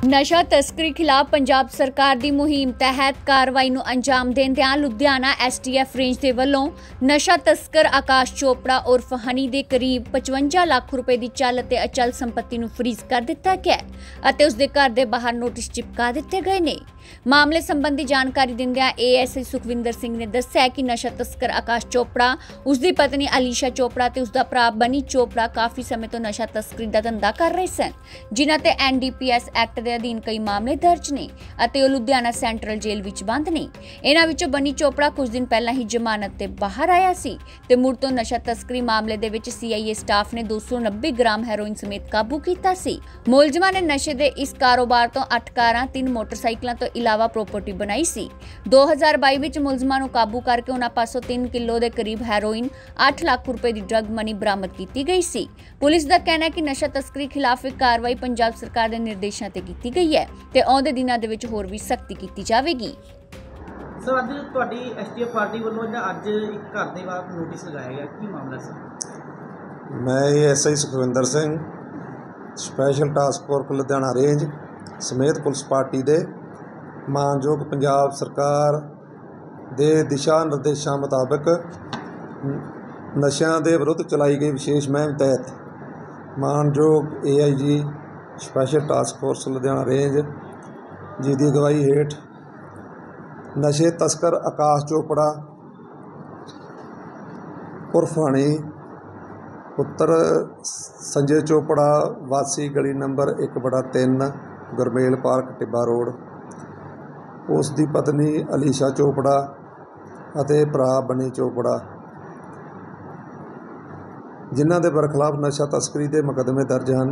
ਨਸ਼ਾ ਤਸਕਰੀ ਖਿਲਾਫ ਪੰਜਾਬ ਸਰਕਾਰ ਦੀ ਮੁਹਿੰਮ ਤਹਿਤ ਕਾਰਵਾਈ ਨੂੰ ਅੰਜਾਮ ਦੇਂਦਿਆਂ ਲੁਧਿਆਣਾ STF ਰੇਂਜ ਦੇ ਵੱਲੋਂ ਨਸ਼ਾ ਤਸਕਰ ਆਕਾਸ਼ ਚੋਪੜਾ ਉਰਫ ਹਨੀ ਦੇ ਕਰੀਬ 55 ਲੱਖ ਰੁਪਏ ਦੀ ਚੱਲ ਅਤੇ ਅਚਲ ਸੰਪत्ति ਨੂੰ ਫਰੀਜ਼ ਕਰ ਦਿੱਤਾ ਗਿਆ ਅਤੇ ਉਸ ਦੇ ਘਰ ਦੇ ਬਾਹਰ ਨੋਟਿਸ ਚਿਪਕਾ ਦਿੱਤੇ ਗਏ ਨੇ। ਮਾਮਲੇ ਸੰਬੰਧੀ ਜਾਣਕਾਰੀ ਦਿੰਦਿਆਂ ASI ਸੁਖਵਿੰਦਰ ਸਿੰਘ ਨੇ ਦੱਸਿਆ ਕਿ ਨਸ਼ਾ ਤਸਕਰ ਆਕਾਸ਼ ਚੋਪੜਾ, ਉਸ ਦੀ ਪਤਨੀ ਅਲੀਸ਼ਾ ਚੋਪੜਾ ਤੇ ਉਸ ਦਾ ਭਰਾ ਬਨੀ ਚੋਪੜਾ ਕਾਫੀ ਸਮੇਂ ਤੋਂ ਨਸ਼ਾ ਤਸਕਰੀ ਦਾ ਧੰਦਾ ਕਰ ਰਹੇ ਸਨ, ਜਿਨ੍ਹਾਂ ਤੇ NDPS ਐਕਟ ਦੇ ਅਧੀਨ ਕਈ ਮਾਮਲੇ ਦਰਜ ਨੇ ਅਤੇ ਉਹ ਲੁਧਿਆਣਾ ਸੈਂਟਰਲ ਜੇਲ੍ਹ ਵਿੱਚ ਬੰਦ ਨੇ। ਇਹਨਾਂ ਵਿੱਚੋਂ ਬਨੀ ਚੋਪੜਾ ਕੁਝ ਦਿਨ ਪਹਿਲਾਂ ਹੀ ਜ਼ਮਾਨਤ ਤੇ ਬਾਹਰ ਆਇਆ ਸੀ ਤੇ ਮੁੜ ਤੋਂ ਨਸ਼ਾ ਤਸਕਰੀ ਮਾਮਲੇ ਦੇ ਵਿੱਚ CIA ਸਟਾਫ ਨੇ 290 ਗ੍ਰਾਮ ਹੈਰੋਇਨ ਸਮੇਤ ਕਾਬੂ ਕੀਤਾ ਸੀ। ਮੁਲਜ਼ਮਾਂ ਨੇ ਨਸ਼ੇ ਦੇ ਇਸ ਕਾਰੋਬਾਰ ਤੋਂ 8 ਕਾਰਾਂ, 3 ਮੋਟਰਸਾਈਕਲਾਂ ਤੋਂ ਇਲਾਵਾ ਪ੍ਰਾਪਰਟੀ ਬਣਾਈ ਸੀ। 2022 ਵਿੱਚ ਮੁਲਜ਼ਮਾਂ ਨੂੰ ਕਾਬੂ ਕਰਕੇ ਉਹਨਾਂ ਪਾਸੋਂ 3 ਕਿਲੋ ਦੇ ਕਰੀਬ ਹੈਰੋਇਨ, 8 ਲੱਖ ਰੁਪਏ ਦੀ ਡਰੱਗ ਮਨੀ ਬਰਾਮਦ ਕੀਤੀ ਗਈ ਸੀ। ਪੁਲਿਸ ਦਾ ਕਹਿਣਾ ਹੈ ਕਿ ਨਸ਼ਾ ਤਸਕਰੀ ਖਿਲਾਫ ਇੱਕ ਕਾਰਵਾਈ ਪੰਜਾਬ ਸਰਕਾਰ ਦੇ ਨਿਰਦੇਸ਼ਾਂ ਤੇ ਕੀਤੀ ਗਈ ਹੈ ਤੇ ਆਉਂਦੇ ਦਿਨਾਂ ਦੇ ਵਿੱਚ ਹੋਰ ਵੀ ਸਖਤੀ ਕੀਤੀ ਜਾਵੇਗੀ। ਸਰ, ਅੱਜ ਤੁਹਾਡੀ STF ਪਾਰਟੀ ਵੱਲੋਂ ਅੱਜ ਇੱਕ ਘਰ ਦੇ ਬਾਹਰ ਨੋਟਿਸ ਲਗਾਇਆ ਗਿਆ, ਕੀ ਮਾਮਲਾ ਸੀ? मैं ASI Sukhwinder Singh special task force Ludhiana range ਸਮੇਤ ਪੁਲਿਸ ਪਾਰਟੀ ਦੇ ਮਾਨਯੋਗ ਪੰਜਾਬ ਸਰਕਾਰ ਦੇ ਦਿਸ਼ਾ ਨਿਰਦੇਸ਼ਾਂ ਮੁਤਾਬਕ ਨਸ਼ਿਆਂ ਦੇ ਵਿਰੁੱਧ ਚਲਾਈ ਗਈ ਵਿਸ਼ੇਸ਼ ਮੁਹਿੰਮ ਤਹਿਤ ਮਾਨਯੋਗ AIG special task force Ludhiana range ji ਦੀ ਅਗਵਾਈ ਹੇਠ ਨਸ਼ੇ ਤਸਕਰ ਆਕਾਸ਼ ਚੋਪੜਾ ਉਰਫ ਹਨੀ ਪੁੱਤਰ ਸੰਜੇ ਚੋਪੜਾ ਵਾਸੀ ਗਲੀ number 1/3 Gurmel park Tibba road, ਉਸ ਦੀ ਪਤਨੀ ਅਲੀਸ਼ਾ ਚੋਪੜਾ ਅਤੇ ਭਰਾ ਬਨੀ ਚੋਪੜਾ, ਜਿਨ੍ਹਾਂ ਦੇ ਬਰਖਲਾਫ ਨਸ਼ਾ ਤਸਕਰੀ ਦੇ ਮੁਕੱਦਮੇ ਦਰਜ ਹਨ,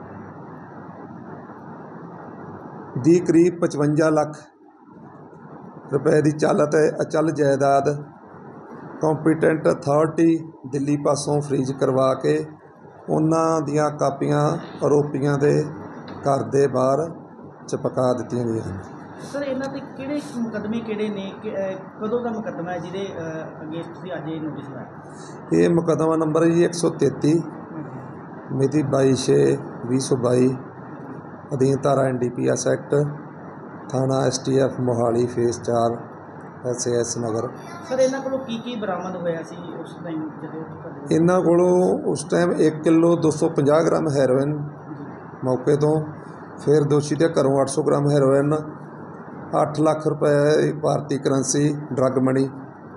ਦੀ ਕਰੀਬ 55 ਲੱਖ ਰੁਪਏ ਦੀ ਚੱਲ ਅਤੇ ਅਚਲ ਜਾਇਦਾਦ ਕੰਪੀਟੈਂਟ ਅਥਾਰਟੀ ਦਿੱਲੀ ਪਾਸੋਂ ਫਰੀਜ਼ ਕਰਵਾ ਕੇ ਉਹਨਾਂ ਦੀਆਂ ਕਾਪੀਆਂ ਆਰੋਪੀਆਂ ਦੇ ਘਰ ਦੇ ਬਾਹਰ ਚਿਪਕਾ ਦਿੱਤੀਆਂ ਗਈਆਂ ਹਨ। ਸਰ, ਇਹਨਾਂ ਤੇ ਕਿਹੜੇ ਮੁਕੱਦਮੇ ਕਿਹੜੇ ਨੇ, ਕਦੋਂ ਦਾ ਮੁਕੱਦਮਾ ਹੈ ਜਿਹਦੇ ਅਗੇਂਸਟ ਤੁਸੀਂ ਅੱਜ ਇਹ ਨੋਟਿਸ ਲਾਇਆ? ਇਹ ਮੁਕੱਦਮਾ ਨੰਬਰ ਹੈ ਜੀ 133 ਮਿਤੀ 22/6/2022 ਅਧੀਨ ਧਾਰਾ NDPS ਐਕਟ, ਥਾਣਾ STF Mohali phase 4 SAS Nagar. Sir, ਇਹਨਾਂ ਕੋਲੋਂ ਕੀ ਬਰਾਮਦ ਹੋਇਆ ਸੀ ਉਸ ਟਾਈਮ ਜਦੋਂ? ਇਹਨਾਂ ਕੋਲੋਂ ਉਸ ਟਾਈਮ 1 ਕਿਲੋ 250 ਗ੍ਰਾਮ ਹੈਰੋਇਨ ਮੌਕੇ ਤੋਂ, ਫਿਰ ਦੋਸ਼ੀ ਦੇ ਘਰੋਂ 800 ਗ੍ਰਾਮ ਹੈਰੋਇਨ, 8 ਲੱਖ ਰੁਪਏ ਭਾਰਤੀ ਕਰੰਸੀ ਡਰੱਗ ਮਨੀ,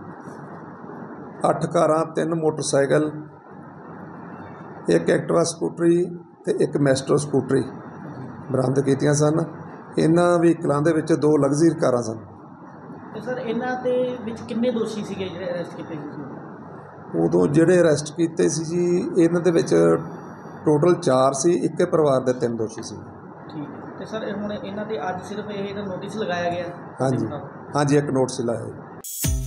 8 ਕਾਰਾਂ, 3 ਮੋਟਰਸਾਈਕਲ, 1 ਐਕਟਿਵਾ ਸਕੂਟਰੀ ਤੇ 1 ਮੈਸਟਰੋ ਸਕੂਟਰੀ ਬਰਾਮਦ ਕੀਤੀਆਂ ਸਨ। ਇਹਨਾਂ ਵਹੀਕਲਾਂ ਦੇ ਵਿੱਚ 2 ਲਗਜ਼ਰੀ ਕਾਰਾਂ ਸਨ। ਤੇ ਸਰ, ਇਹਨਾਂ ਦੇ ਵਿੱਚ ਕਿੰਨੇ ਦੋਸ਼ੀ ਸੀਗੇ ਜਿਹੜੇ ਅਰੈਸਟ ਕੀਤੇ ਸੀ? ਉਦੋਂ ਜਿਹੜੇ ਅਰੈਸਟ ਕੀਤੇ ਸੀ ਜੀ, ਇਹਨਾਂ ਦੇ ਵਿੱਚ ਟੋਟਲ 4 ਸੀ, ਇੱਕੇ ਪਰਿਵਾਰ ਦੇ 3 ਦੋਸ਼ੀ ਸੀ। ਠੀਕ ਹੈ। ਤੇ ਸਰ, ਹੁਣ ਇਹਨਾਂ ਤੇ ਅੱਜ ਸਿਰਫ ਇਹ ਨੋਟਿਸ ਲਗਾਇਆ ਗਿਆ? ਹਾਂਜੀ, ਇੱਕ ਨੋਟਿਸ ਲਾਇਆ।